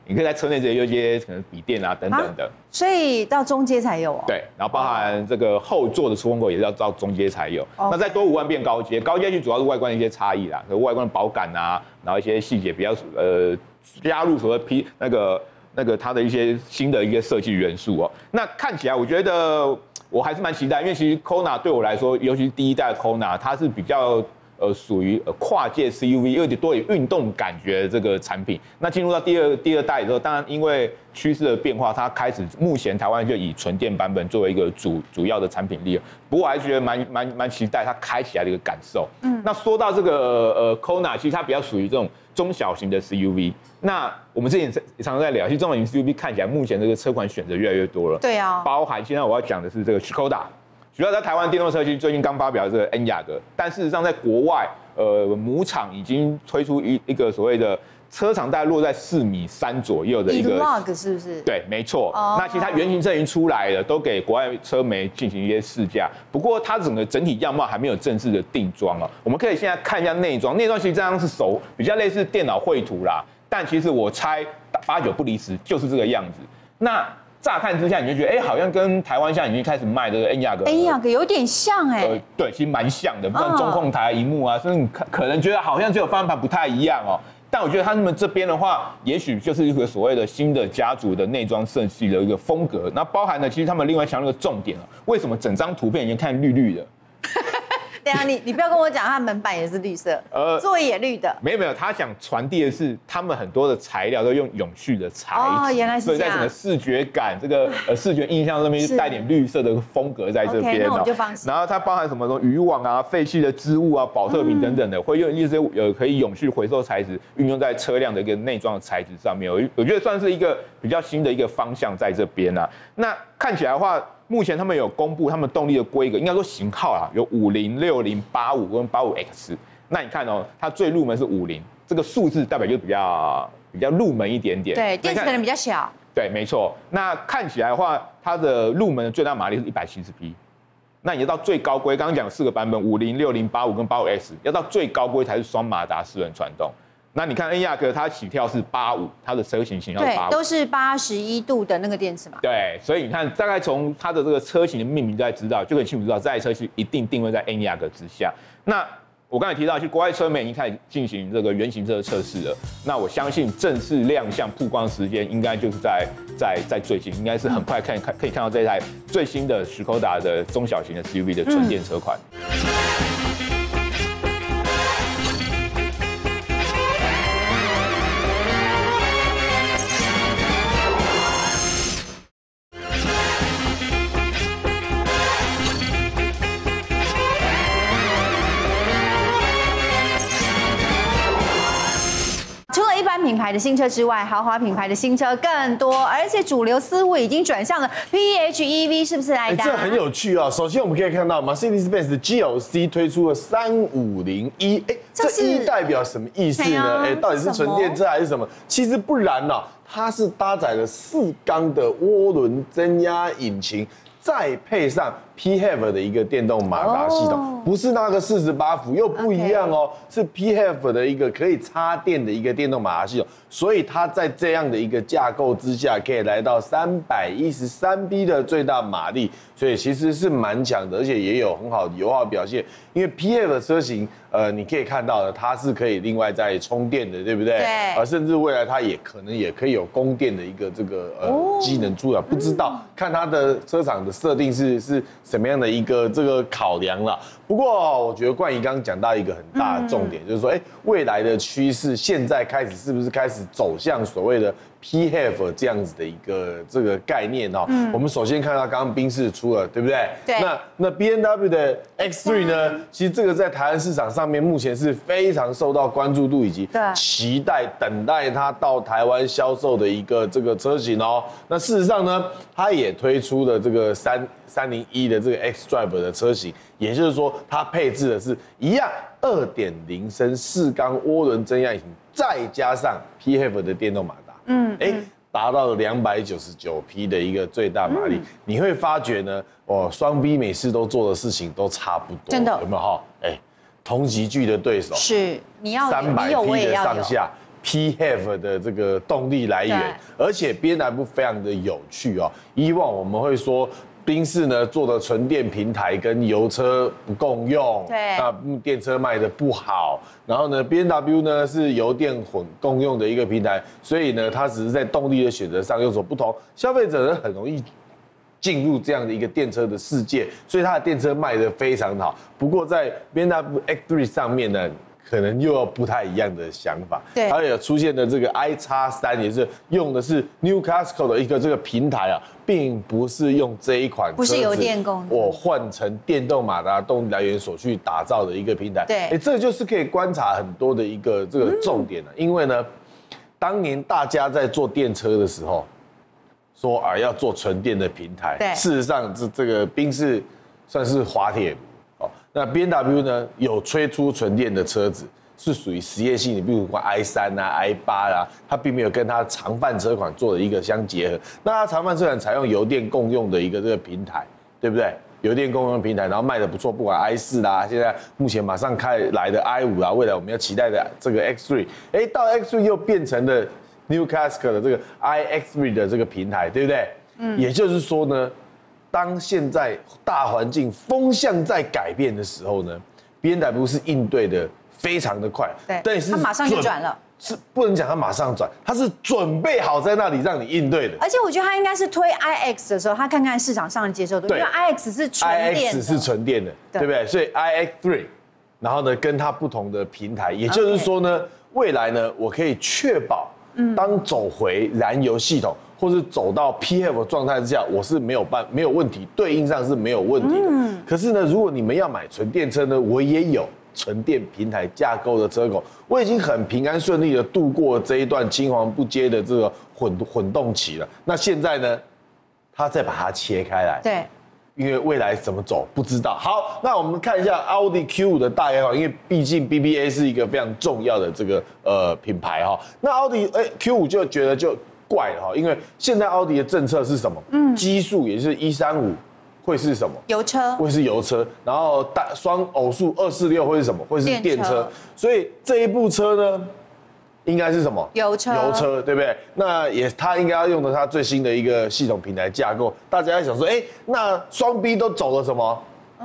你可以在车内直接有一些可能笔电啊等等的。 所以到中阶才有哦。 对，然后包含这个后座的出风口也是要到中阶才有。那再多5万变高阶，高阶去主要是外观的一些差异啦，外观的保感啊，然后一些细节比较加入所谓那个它的一些新的一些设计元素哦。那看起来我觉得我还是蛮期待，因为其实 Kona 对我来说，尤其是第一代的 Kona， 它是比较属于跨界 CUV， 有点多有运动感觉的这个产品。那进入到第二代之后，当然因为趋势的变化，它开始目前台湾就以纯电版本作为一个主要的产品力。不过我还是觉得蛮期待它开起来的一个感受。那说到这个Kona， 其实它比较属于这种中小型的 CUV。那我们之前也常常在聊，其实中小型 SUV 看起来目前这个车款选择越来越多了。 对啊， 包含现在我要讲的是这个 Škoda。Škoda 在台湾电动车其实最近刚发表这个 Enyaq， 但事实上在国外，母厂已经推出一个所谓的车长大概落在4.3米左右的一个 Eloque 是不是？ 对，没错。那其实它原型车已经出来了，都给国外车媒进行一些试驾。不过它整体样貌还没有正式的定装哦。我们可以现在看一下内装，内装其实这样是比较类似电脑绘图啦，但其实我猜8、9不离十就是这个样子。那乍看之下，你就觉得，好像跟台湾现在已经开始卖这个 Enyaq 有点像对，其实蛮像的，不管中控台、萤幕啊，甚至可能觉得好像只有方向盘不太一样哦。但我觉得他们这边的话，也许就是一个所谓的新的家族的内装设计的一个风格。那包含了，其实他们另外强调一个重点为什么整张图片已经看绿绿的？ 对啊，你不要跟我讲，它门板也是绿色，座椅也绿的。 没有，他想传递的是他们很多的材料都用永续的材质， 原来是这样。 所以在整个视觉感、这个视觉印象上面，就带点绿色的风格在这边。 那我就放心。 然后它包含什么渔网啊、废弃的织物啊、保特瓶等等的，会用一些可以永续回收材质运用在车辆的一个内装的材质上面。我觉得算是一个比较新的一个方向在这边啊。那看起来的话，目前他们有公布他们动力的规格，应该说型号啦，有50、60、85跟85X。那你看它最入门是50，这个数字代表就比较入门一点点。 对，电池可能比较小。 对，没错。那看起来的话，它的入门的最大马力是170匹。那你要到最高规，刚刚讲4个版本，50、60、85跟85X，要到最高规才是双马达4轮传动。那你看Enyaq它起跳是85，它的车型型号是85， 对，都是81度的那个电池嘛。 对，所以你看，大概从它的这个车型的命名就在知道，就可以清楚知道这台车是一定定位在Enyaq之下。那我刚才提到，其实国外车媒已经开始进行这个原型车的测试了。那我相信正式亮相曝光时间应该就是在最近，应该是很快可以看到这台最新的Škoda的中小型的 SUV 的纯电车款。 品牌的新车之外，豪华品牌的新车更多，而且主流似乎已经转向了 PHEV， 是不是来的？ 这很有趣啊！首先我们可以看到 Mercedes-Benz 的 GLC 推出了3501，这一代表什么意思呢？到底是纯电车还是什么？其实不然啊，它是搭载了4缸的涡轮增压引擎，再配上 PHEV 的一个电动马达系统，不是那个48伏，又不一样哦，是 PHEV 的一个可以插电的一个电动马达系统，所以它在这样的一个架构之下，可以来到313匹的最大马力，所以其实是蛮强的，而且也有很好的油耗表现。因为 PHEV 车型，你可以看到的，它是可以另外再充电的，对不对？ 对。 甚至未来它也可能也可以有供电的一个这个机能出来，不知道看它的车厂的设定是什么样的一个这个考量啦。不过我觉得冠仪刚刚讲到一个很大的重点，就是说，未来的趋势现在开始是不是开始走向所谓的 PHEV 这样子的一个这个概念哦？我们首先看到刚刚宾士出了，对不对？ 对。 那 BMW 的 X3 呢？其实这个在台湾市场上面目前是非常受到关注度以及期待等待它到台湾销售的一个这个车型哦。那事实上呢，它也推出了这个301的这个 X-Drive 的车型，也就是说它配置的是一样2.0升4缸涡轮增压引擎，再加上 PHEV 的电动马达。达到了299匹的一个最大马力，你会发觉呢，双 B 美式都做的事情都差不多， 真的有没有哈？同级距的对手是你要 300匹的上下 PHEV 的这个动力来源，而且 BMW 非常的有趣哦。以往我们会说，宾士呢做的纯电平台跟油车不共用， 对， 那电车卖的不好。然后呢 ，BMW 呢是油电混共用的一个平台，所以呢，它只是在动力的选择上有所不同，消费者呢很容易进入这样的一个电车的世界，所以它的电车卖得非常好。不过在 BMW X3 上面呢，可能又有不太一样的想法。 对， 还有出现的这个 iX3 也是用的是 Newcastle 的一个这个平台啊，并不是用这一款不是油电功能， 我换成电动马达动力来源所去打造的一个平台。 对， 这就是可以观察很多的一个这个重点了。因为呢，当年大家在做电车的时候，说啊要做纯电的平台， 对， 事实上这个宾士算是滑铁卢哦。那 BMW 呢有推出纯电的车子，是属于实验性的，比如说 i3 啊、i8 啊，它并没有跟它常贩车款做的一个相结合。那它常贩车款采用油电共用的一个这个平台，对不对？油电共用平台，然后卖的不错，不管 i4 啦，现在目前马上开来的 i5 啊，未来我们要期待的这个 X3，到 X3 又变成了 Newcastle 的这个 iX3 的这个平台，对不对？也就是说呢，当现在大环境风向在改变的时候呢 ，BMW 是应对的非常的快， 对， 但是它马上就转了。 是不能讲它马上转，它是准备好在那里让你应对的。 而且我觉得它应该是推 iX 的时候，他看看市场上的接受度，因为 iX 是纯电的， iX 是纯电的，对不对？所以 iX3，然后呢，跟它不同的平台，也就是说呢，未来呢，我可以确保，当走回燃油系统，或是走到 PHEV 状态之下，我是没有问题，对应上是没有问题的。可是呢，如果你们要买纯电车呢，我也有纯电平台架构的车口，我已经很平安顺利的度过这一段青黄不接的这个混动期了。那现在呢，它再把它切开来， 对， 因为未来怎么走不知道。好，那我们看一下奥迪 Q5 的大概况，因为毕竟 BBA 是一个非常重要的这个品牌哈。那奥迪Q5 就觉得就怪了哈，因为现在奥迪的政策是什么？基数也就是135。会是什么？油车会是油车，然后双偶数246会是什么？会是电车。所以这一部车呢，应该是什么？油车，对不对？那它应该要用的它最新的一个系统平台架构。大家在想说，那双 B 都走了什么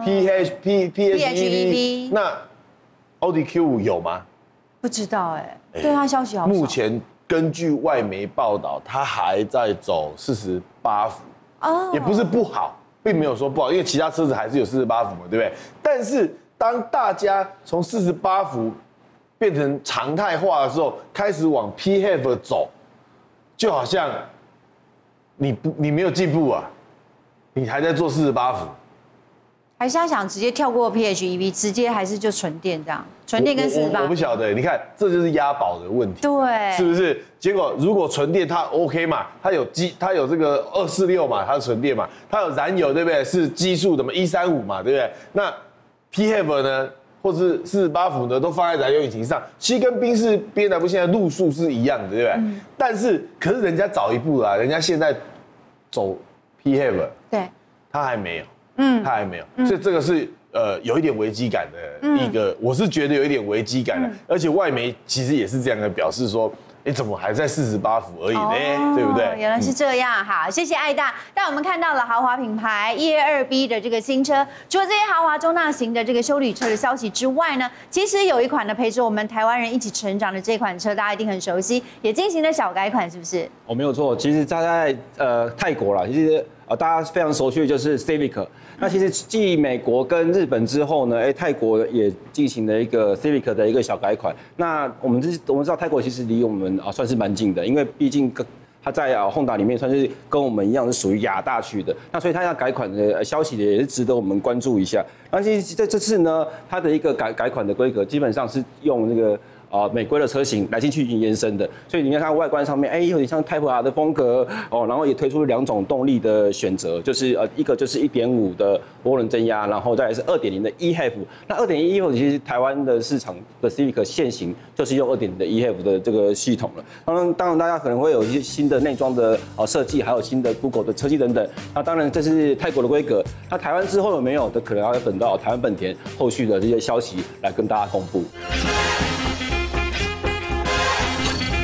？PHEV， 那奥迪 Q5 有吗？不知道对它消息好少。目前根据外媒报道，它还在走48伏，也不是不好。并没有说不好，因为其他车子还是有48伏嘛，对不对？但是当大家从48伏变成常态化的时候，开始往 PHEV 走，就好像你没有进步啊，你还在做48伏，还是他想直接跳过 PHEV， 直接还是就纯电这样？纯电跟48伏，我不晓得，你看这就是押宝的问题，对，是不是？结果如果纯电它 OK 嘛，它有这个246嘛，它是纯电嘛，它有燃油对不对？是基数的嘛，135嘛，对不对？那 PHEV 呢，或是48伏呢，都放在燃油引擎上，其实跟宾士 BMW 现在路数是一样的，对不对？但是可是人家早一步啦，人家现在走 PHEV， 对，他还没有，他还没有，所以这个是有一点危机感的一个，我是觉得有一点危机感的，而且外媒其实也是这样的表示说。怎么还在48伏而已呢？对不对？原来是这样，好，谢谢爱大。但我们看到了豪华品牌122B 的这个新车，除了这些豪华中大型的这个休旅车的消息之外呢，其实有一款呢陪着我们台湾人一起成长的这款车，大家一定很熟悉，也进行了小改款，是不是？没有错，其实它在泰国啦，其实大家非常熟悉的就是 Civic。那其实继美国跟日本之后呢，泰国也进行了一个 Civic 的一个小改款。那我们知道泰国其实离我们算是蛮近的，因为毕竟它在Honda里面算是跟我们一样是属于亚大区的。那所以它要改款的消息也是值得我们关注一下。那其实这次呢，它的一个改款的规格基本上是用那个。美规的车型来进去延伸的，所以你看它外观上面，有点像 Type R 的风格然后也推出了2种动力的选择，就是一个就是1.5的涡轮增压，然后再来是2.0的 eHEV。那2.1 eHEV 其实台湾的市场的 Civic 现行就是用2.0的 eHEV 的这个系统了。当然大家可能会有一些新的内装的设计，还有新的 Google 的车机等等。那当然这是泰国的规格，那台湾之后有没有的，可能要等到台湾本田后续的这些消息来跟大家公布。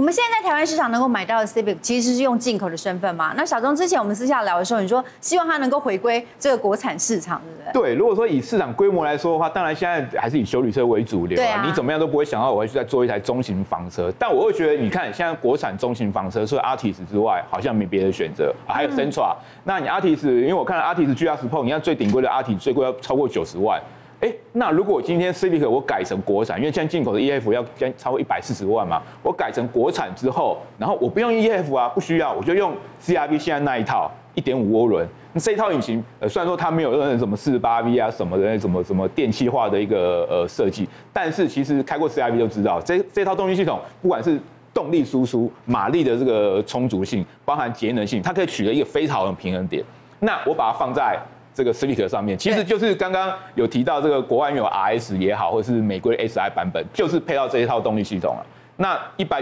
们现在在台湾市场能够买到的 Civic 其实是用进口的身份嘛？那小钟之前我们私下聊的时候，你说希望它能够回归这个国产市场，对不对？ 对，如果说以市场规模来说的话，当然现在还是以休旅车为主流啊。你怎么样都不会想到我会去再做一台中型房车，但我会觉得，你看现在国产中型房车，除了 Artis 之外，好像没别的选择啊。还有 Sentra，那你 Artis， 因为我看了 Artis GR Sport， 你看最顶规的 Artis 最贵要超过90万。那如果今天 Civic 我改成国产，因为现在进口的 EF 要超过140万嘛，我改成国产之后，然后我不用 EF 啊，不需要，我就用 CRV 现在那一套1.5涡轮。那这一套引擎，虽然说它没有任何什么48V啊什么的什么电气化的一个设计，但是其实开过 CRV 就知道，这套动力系统不管是动力输出、马力的这个充足性，包含节能性，它可以取得一个非常好的平衡点。那我把它放在这个 Civic 上面，其实就是刚刚有提到这个国外有 RS 也好，或者是美国的 SI 版本，就是配到这一套动力系统了。那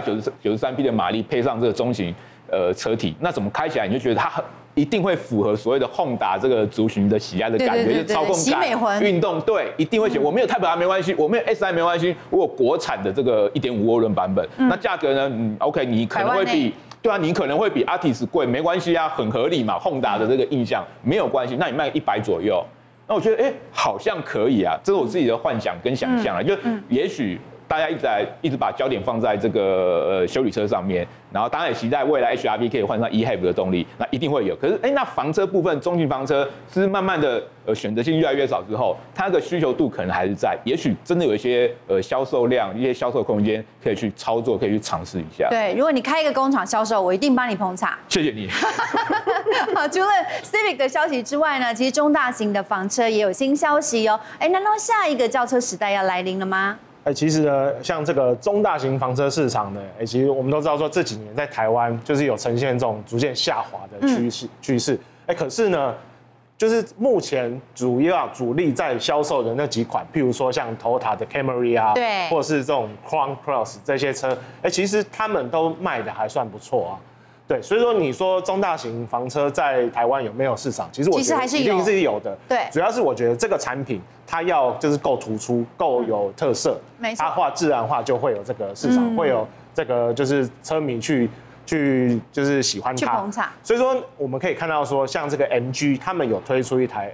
193匹的马力配上这个中型车体，那怎么开起来你就觉得它一定会符合所谓的Honda这个族群的喜爱的感觉，就操控感、运动，对，一定会选。我没有Type R没关系，我没有 SI 没关系，我有国产的这个1.5涡轮版本，那价格呢，OK， 你可能会比。对啊，你可能会比 Artis 贵，没关系啊，很合理嘛。Honda 的这个印象没有关系，那你卖100左右，那我觉得好像可以啊，这是我自己的幻想跟想象啊，就也许大家一直把焦点放在这个休旅车上面，然后当然也期待未来 HRV 可以换上 eHEV 的动力，那一定会有。可是那房车部分，中型房车是慢慢的选择性越来越少之后，它的需求度可能还是在，也许真的有一些销售量、一些销售空间可以去操作，可以去尝试一下。 对，如果你开一个工厂销售，我一定帮你捧场。 谢谢你。 好，除了 Civic 的消息之外呢，其实中大型的房车也有新消息哦。难道下一个轿车时代要来临了吗？ 其实呢，像这个中大型房车市场呢，其实我们都知道说这几年在台湾就是有呈现这种逐渐下滑的趋势。可是呢，就是目前主力在销售的那几款，譬如说像 Toyota 的 Camry 啊， 对， 或者是这种 Crown Cross 这些车，其实他们都卖的还算不错啊。对，所以说你说中大型房车在台湾有没有市场？其实我觉得一定是有的。对，主要是我觉得这个产品它要就是够突出、够有特色， 没错， 它自然化就会有这个市场，会有这个就是车迷去就是喜欢它。 去捧场。 所以说我们可以看到说，像这个 MG 他们有推出一台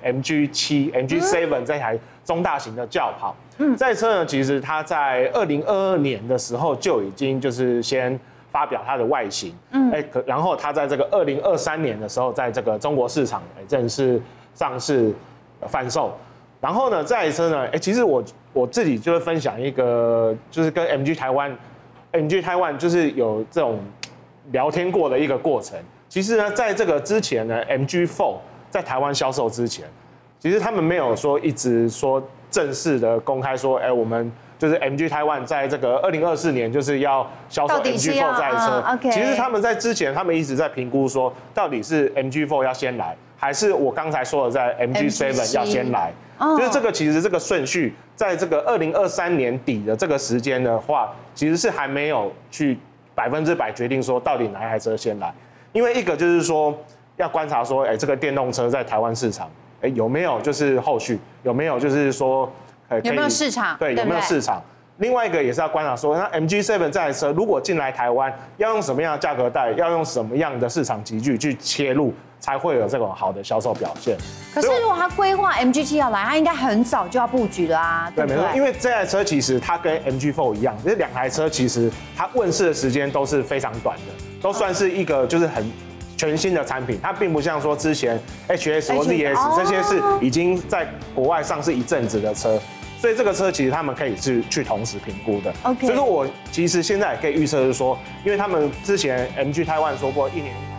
MG7、MG7 这台中大型的轿跑。这台车呢，其实它在2022年的时候就已经就是先发表它的外形，然后它在这个2023年的时候，在这个中国市场正式上市贩售。然后呢，这台车呢，其实我自己就会分享一个，就是跟 MG 台湾就是有这种聊天过的一个过程。其实呢，在这个之前呢 ，MG4 在台湾销售之前，其实他们没有说一直说正式的公开说，我们就是 MG 台湾在这个2024年就是要销售 MG4 这台车。其实他们在之前，他们一直在评估说，到底是 MG4 要先来，还是我刚才说的在 MG7 要先来。就是这个其实这个顺序，在这个2023年底的这个时间的话，其实是还没有去100%决定说到底哪一台车先来。因为一个就是说要观察说，这个电动车在台湾市场，有没有就是后续有没有就是说有没有市场？ 对，有没有市场？另外一个也是要观察说，那 MG7 这台车如果进来台湾，要用什么样的价格带，要用什么样的市场集聚去切入，才会有这种好的销售表现。 可是如果他规划 MG7 要来，他应该很早就要布局了啊，对不对？ 没错，因为这台车其实它跟 MG4 一样，这两台车其实它问世的时间都是非常短的，都算是一个就是很全新的产品，它并不像说之前 HS 或 ZS 这些是已经在国外上市一阵子的车。所以这个车其实他们可以去同时评估的。所以说我其实现在也可以预测是说，因为他们之前 MG 台湾说过1年1